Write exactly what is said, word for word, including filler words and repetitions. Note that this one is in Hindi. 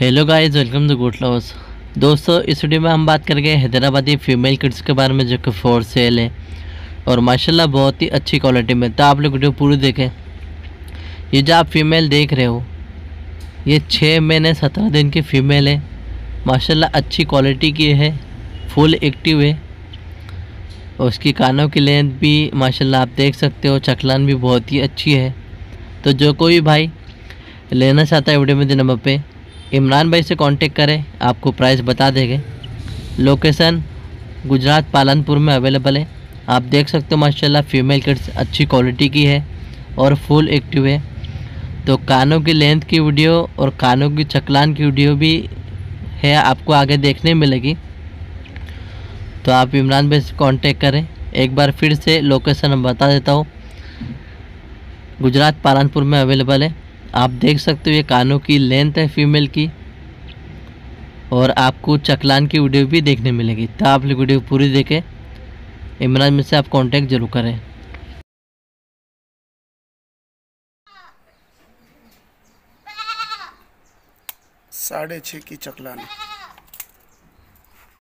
Hello guys, welcome to good loves. दोस्तों, इस वीडियो में हम बात करेंगे हैदराबादी फीमेल किड्स के बारे में जो कि फॉर सेल है और माशाल्लाह बहुत ही अच्छी क्वालिटी में। तो आप लोग वीडियो पूरी देखें। ये जो आप फीमेल देख रहे हो, ये छः महीने सत्रह दिन की फ़ीमेल है। माशाल्लाह अच्छी क्वालिटी की है, फुल एक्टिव है और उसकी कानों की लेंथ भी माशाल्लाह आप देख सकते हो। चकलान भी बहुत ही अच्छी है। तो जो कोई भाई लेना चाहता है वीडियो में दे नंबर पे इमरान भाई से कांटेक्ट करें, आपको प्राइस बता देंगे। लोकेशन गुजरात पालनपुर में अवेलेबल है। आप देख सकते हो माशाल्लाह फीमेल किड्स अच्छी क्वालिटी की है और फुल एक्टिव है। तो कानों की लेंथ की वीडियो और कानों की चकलान की वीडियो भी है, आपको आगे देखने मिलेगी। तो आप इमरान भाई से कांटेक्ट करें। एक बार फिर से लोकेशन मैं बता देता हूँ, गुजरात पालनपुर में अवेलेबल है। आप देख सकते हो ये कानों की लेंथ है फीमेल की और आपको चकलान की वीडियो भी देखने मिलेगी। तो आप लोग वीडियो पूरी देखें। इमरान में से आप कांटेक्ट जरूर करें। साढ़े छः की चकलान।